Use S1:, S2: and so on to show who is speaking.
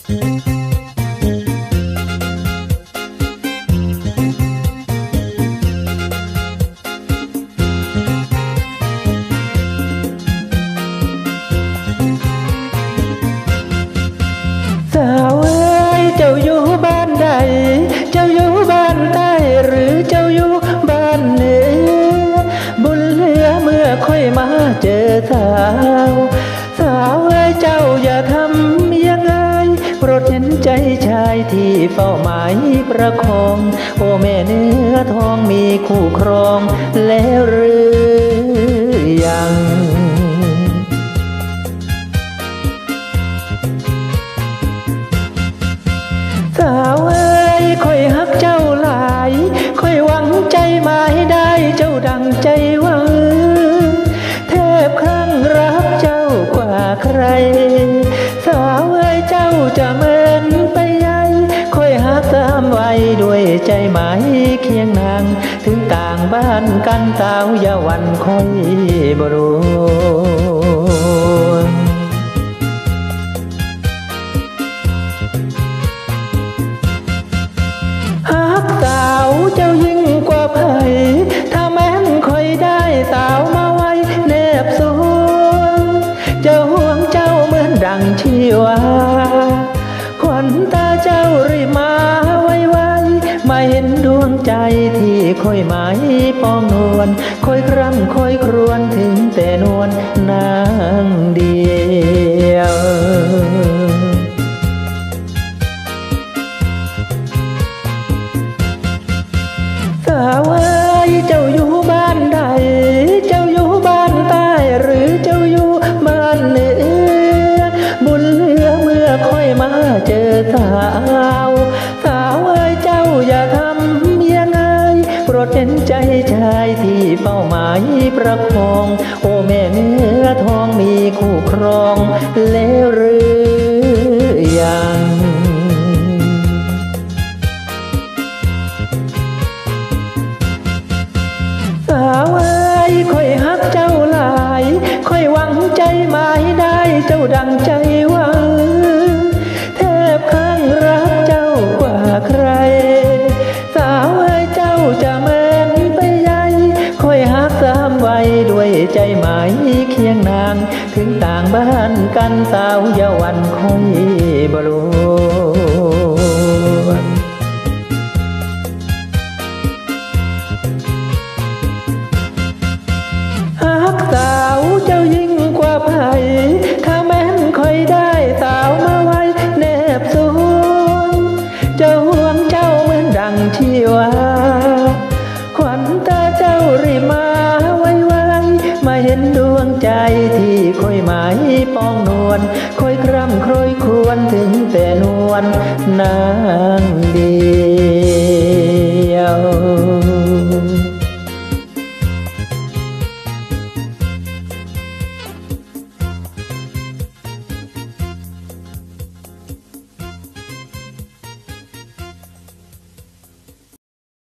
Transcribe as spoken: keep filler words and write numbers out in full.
S1: สาวเอ้ยเจ้าอยู่บ้านใดเจ้าอยู่บ้านใต้หรือเจ้าอยู่บ้านเหนือบุญเหลือเมื่อค่อยมาเจอสาวสาวเอ้ยเจ้าอย่าทำยังไงโปรดเห็นใจชายที่เฝ้าหมายประคองโอ้แม่เนื้อทองมีคู่ครองแล้วหรือยังสาวเอ้ยค่อยฮักเจ้าหลายค่อยหวังใจมาให้ได้เจ้าดังใจหวังแทบคลั่งรักเจ้ากว่าใครสาวเอ้ยเจ้าจะเหมือนไปใหญ่ค่อยฮักตามไว้ด้วยใจหมายเคียงนางถึงต่างบ้านกันสาวอย่าหวั่นค่อยบรู้สาวเจ้ายิ่งกว่าไผ่ถ้าแม้นคอยได้สาวมาไว้แนบสวงเจ้าห่วงเจ้าเหมือนดังชีวาขวัญตาเจ้ารีมาไว้ไว้มาเห็นดวงใจที่คอยหมายปองนวลคอยคร่ำคอยครวญถึงแต่นวลนางเดียวสาวเอ้ยเจ้าอยู่บ้านใดเจ้าอยู่บ้านใต้หรือเจ้าอยู่บ้านเหนือบุญเหลือเมื่อค่อยมาเจอสาวสาวเอ้ยเจ้าอย่าทำยังไงโปรดเห็นใจชายที่เป้าหมายประคองโอ้แม่เนื้อทองมีคู่ครองแล้วหรือยังสาวเอ้ยค่อยฮักเจ้าหลายค่อยหวังใจมาให้ได้เจ้าดังใจหวังแทบคลั่งรักเจ้ากว่าใครสาวเอ้ยเจ้าจะเหมือนไปใหญ่ค่อยฮักตามไว้ด้วยใจหมายเคียงนางถึงต่างบ้านกันสาวอย่าหวั่นค่อยบรู้สาวเจ้ายิ่งกว่าไผ่ถ้าแม้นคอยได้สาวมาไว้แนบสวงเจ้าห่วงเจ้าเหมือนดังชีวาขวัญตาเจ้ารีมาไว้ไว้มาเห็นดวงใจที่คอยหมายปองนวลคอยคร่ำคอยควรถึงแต่นวลนางเดี